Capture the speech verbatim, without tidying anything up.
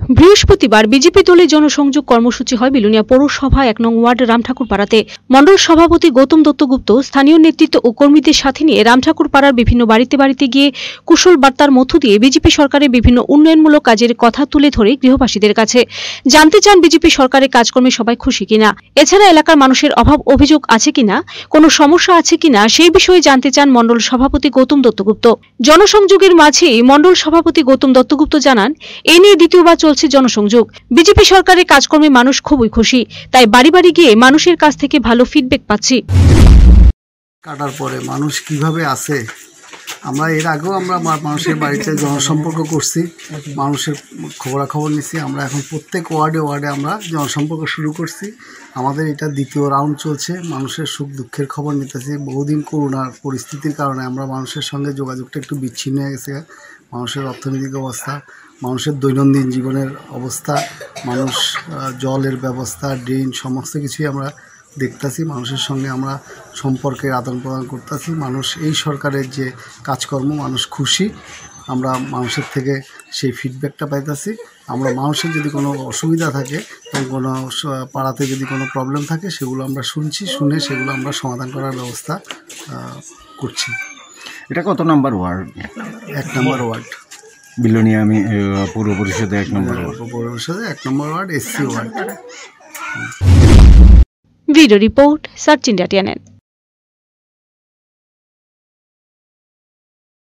বৃহস্পতিবার বিজেপি দলের জনসংযোগ কর্মসূচি হয় বিলোনিয়া পৌরসভা এক নং ওয়ার্ড রামঠাকুরপাড়াতে। মণ্ডল সভাপতি গৌতম দত্তগুপ্ত স্থানীয় নেতৃত্ব ও কর্মীদের সাথে নিয়ে রামঠাকুরপাড়ার বিভিন্ন বাড়িতে বাড়িতে গিয়ে কুশল বার্তার মধ্য দিয়ে বিজেপি সরকারের বিভিন্ন উন্নয়নমূলক কাজের কথা তুলে ধরে গৃহবাসীদের কাছে জানতে চান বিজেপি সরকারের কাজকর্মে সবাই খুশি কিনা, এছাড়া এলাকার মানুষের অভাব অভিযোগ আছে কিনা, কোনো সমস্যা আছে কিনা সেই বিষয়ে জানতে চান মণ্ডল সভাপতি গৌতম দত্তগুপ্ত। জনসংযোগের মাঝে মণ্ডল সভাপতি গৌতম দত্তগুপ্ত জানান, এ নিয়ে দ্বিতীয়বার চলছে জনসংযোগ। বিজেপি সরকারের কাজকর্মে মানুষ খুবই খুশি, তাই বাড়ি বাড়ি গিয়ে মানুষের কাছ থেকে ভালো ফিডব্যাক পাচ্ছি। কাটার পরে মানুষ কিভাবে আছে, আমরা এর আগেও আমরা মানুষের বাড়িতে জনসম্পর্ক করছি, মানুষের খবরাখবর নিচ্ছি। আমরা এখন প্রত্যেক ওয়ার্ডে ওয়ার্ডে আমরা জনসম্পর্ক শুরু করছি। আমাদের এটা দ্বিতীয় রাউন্ড চলছে, মানুষের সুখ দুঃখের খবর নিতেছি। বহুদিন করোনার পরিস্থিতির কারণে আমরা মানুষের সঙ্গে যোগাযোগটা একটু বিচ্ছিন্ন হয়ে গেছে। মানুষের অর্থনৈতিক অবস্থা, মানুষের দৈনন্দিন জীবনের অবস্থা, মানুষ জলের ব্যবস্থা, ড্রেন, সমস্ত কিছুই আমরা দেখতেছি। মানুষের সঙ্গে আমরা সম্পর্কের আদান প্রদান করতেছি। মানুষ এই সরকারের যে কাজকর্ম, মানুষ খুশি। আমরা মানুষের থেকে সেই ফিডব্যাকটা পাইতেছি। আমরা মানুষের যদি কোনো অসুবিধা থাকে, কোনো পাড়াতে যদি কোনো প্রবলেম থাকে, সেগুলো আমরা শুনছি, শুনে সেগুলো আমরা সমাধান করার ব্যবস্থা করছি। এটা কত নাম্বার ওয়ার্ড? এক নম্বর ওয়ার্ড, বিলোনিয়া আমি পৌর পরিষদে এক নম্বর ওয়ার্ড, পৌর পরিষদে এক নম্বর ward, SC ward. Video report, search India.